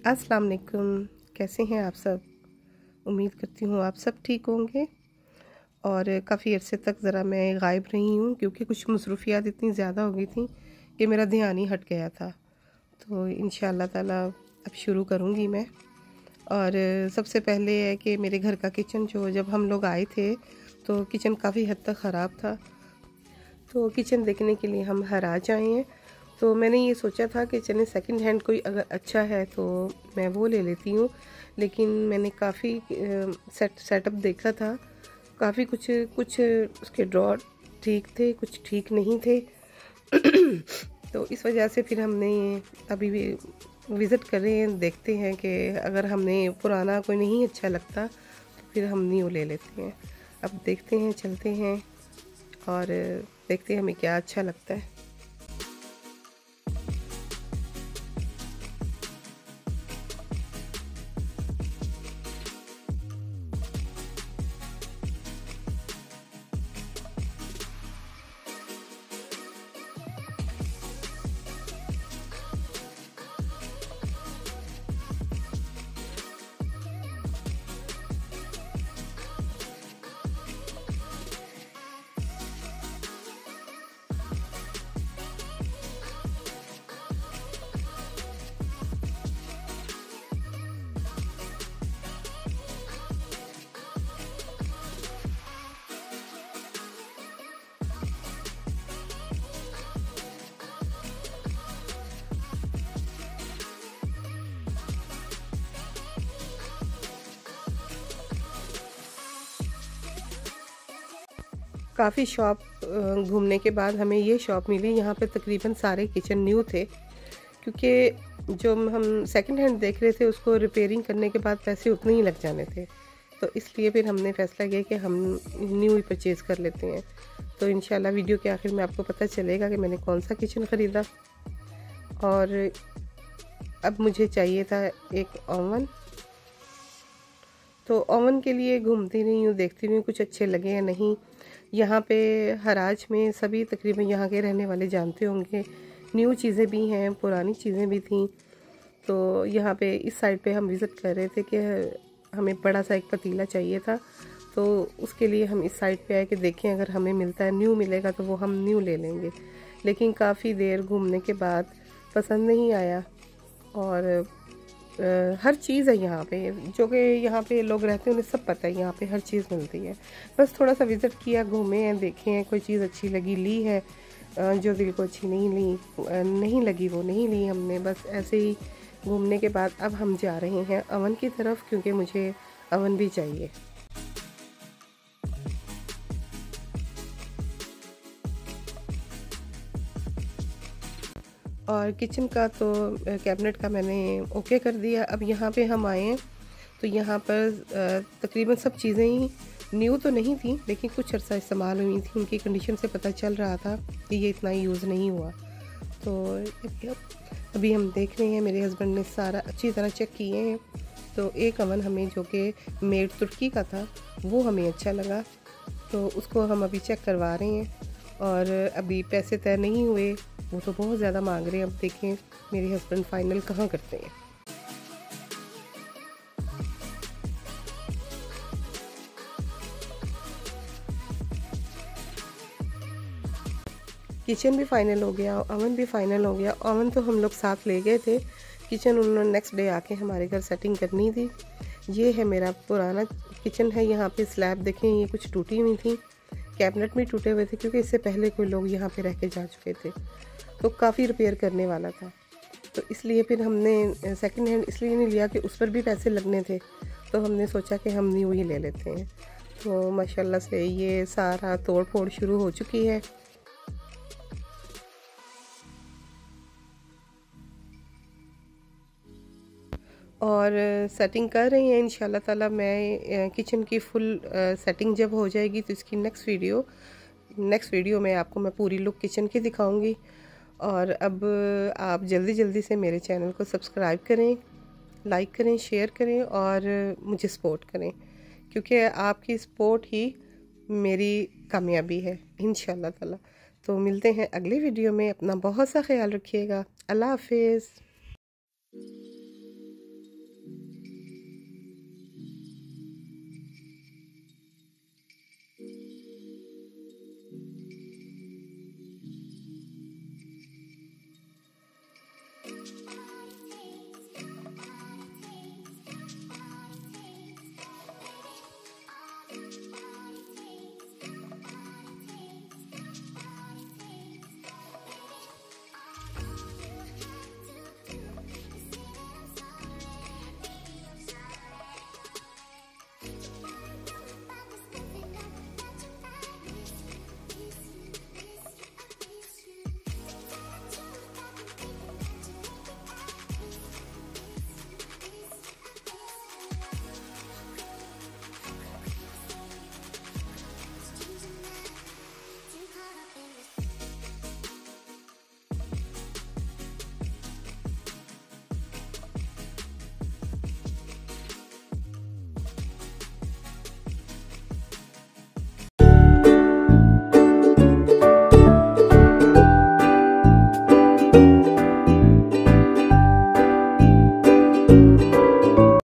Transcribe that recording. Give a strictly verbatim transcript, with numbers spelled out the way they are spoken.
अस्सलाम वालेकुम, कैसे हैं आप सब। उम्मीद करती हूँ आप सब ठीक होंगे। और काफ़ी अरसे तक ज़रा मैं गायब रही हूँ क्योंकि कुछ मसरूफियात इतनी ज़्यादा हो गई थी कि मेरा ध्यान ही हट गया था। तो इंशाअल्लाह ताला अब शुरू करूँगी मैं। और सबसे पहले है कि मेरे घर का किचन, जो जब हम लोग आए थे तो किचन काफ़ी हद तक ख़राब था। तो किचन देखने के लिए हम हराज आए हैं। तो मैंने ये सोचा था कि चलें सेकंड हैंड कोई अगर अच्छा है तो मैं वो ले लेती हूँ, लेकिन मैंने काफ़ी सेट सेटअप देखा था। काफ़ी कुछ कुछ उसके ड्रॉर ठीक थे, कुछ ठीक नहीं थे। तो इस वजह से फिर हमने अभी भी विज़िट कर रहे हैं, देखते हैं कि अगर हमने पुराना कोई नहीं अच्छा लगता तो फिर हम न्यू ले लेते हैं। अब देखते हैं, चलते हैं और देखते हैं हमें क्या अच्छा लगता है। काफ़ी शॉप घूमने के बाद हमें ये शॉप मिली। यहाँ पे तकरीबन सारे किचन न्यू थे, क्योंकि जो हम सेकंड हैंड देख रहे थे उसको रिपेयरिंग करने के बाद पैसे उतने ही लग जाने थे। तो इसलिए फिर हमने फ़ैसला किया कि हम न्यू ही परचेज़ कर लेते हैं। तो इंशाल्लाह वीडियो के आखिर में आपको पता चलेगा कि मैंने कौन सा किचन ख़रीदा। और अब मुझे चाहिए था एक ओवन। तो ओवन के लिए घूमती रही हूँ, देखती रही हूँ कुछ अच्छे लगे या नहीं। यहाँ पे हराज में सभी तकरीबन यहाँ के रहने वाले जानते होंगे, न्यू चीज़ें भी हैं, पुरानी चीज़ें भी थी। तो यहाँ पे इस साइड पे हम विज़िट कर रहे थे कि हमें बड़ा सा एक पतीला चाहिए था। तो उसके लिए हम इस साइड पे आए कि देखें अगर हमें मिलता है, न्यू मिलेगा तो वो हम न्यू ले लेंगे। लेकिन काफ़ी देर घूमने के बाद पसंद नहीं आया। और आ, हर चीज़ है यहाँ पे, जो कि यहाँ पे लोग रहते हैं उन्हें सब पता है यहाँ पे हर चीज़ मिलती है। बस थोड़ा सा विज़िट किया, घूमे हैं, देखे हैं, कोई चीज़ अच्छी लगी ली है, जो दिल को अच्छी नहीं ली नहीं लगी वो नहीं ली हमने। बस ऐसे ही घूमने के बाद अब हम जा रहे हैं अवन की तरफ, क्योंकि मुझे अवन भी चाहिए। और किचन का तो कैबिनेट का मैंने ओके कर दिया। अब यहाँ पे हम आए हैं तो यहाँ पर तकरीबन सब चीज़ें ही न्यू तो नहीं थी, लेकिन कुछ अर्सा इस्तेमाल हुई थी। उनकी कंडीशन से पता चल रहा था कि ये इतना यूज़ नहीं हुआ। तो अभी हम देख रहे हैं, मेरे हस्बैंड ने सारा अच्छी तरह चेक किए हैं। तो एक अवन हमें जो कि मेड तुर्की का था वो हमें अच्छा लगा, तो उसको हम अभी चेक करवा रहे हैं। और अभी पैसे तय नहीं हुए, वो तो बहुत ज़्यादा मांग रहे हैं। अब देखें मेरे हस्बैंड फाइनल कहाँ करते हैं। किचन भी फाइनल हो गया, ओवन भी फाइनल हो गया। ओवन तो हम लोग साथ ले गए थे, किचन उन्होंने नेक्स्ट डे आके हमारे घर सेटिंग करनी थी। ये है मेरा पुराना किचन है। यहाँ पे स्लैब देखें, ये कुछ टूटी हुई थी, कैबिनेट भी टूटे हुए थे क्योंकि इससे पहले कोई लोग यहाँ पे रह के जा चुके थे। तो काफ़ी रिपेयर करने वाला था, तो इसलिए फिर हमने सेकंड हैंड इसलिए नहीं लिया कि उस पर भी पैसे लगने थे। तो हमने सोचा कि हम न्यू ही ले लेते हैं। तो माशाल्लाह से ये सारा तोड़ फोड़ शुरू हो चुकी है। और सेटिंग कर रही हैं। इंशाल्लाह ताला मैं किचन की फुल सेटिंग जब हो जाएगी तो इसकी नेक्स्ट वीडियो नेक्स्ट वीडियो में आपको मैं पूरी लुक किचन की दिखाऊंगी। और अब आप जल्दी जल्दी से मेरे चैनल को सब्सक्राइब करें, लाइक करें, शेयर करें और मुझे सपोर्ट करें, क्योंकि आपकी सपोर्ट ही मेरी कामयाबी है इंशाल्लाह ताला। तो मिलते हैं अगली वीडियो में। अपना बहुत सा ख्याल रखिएगा। अल्लाह हाफिज़।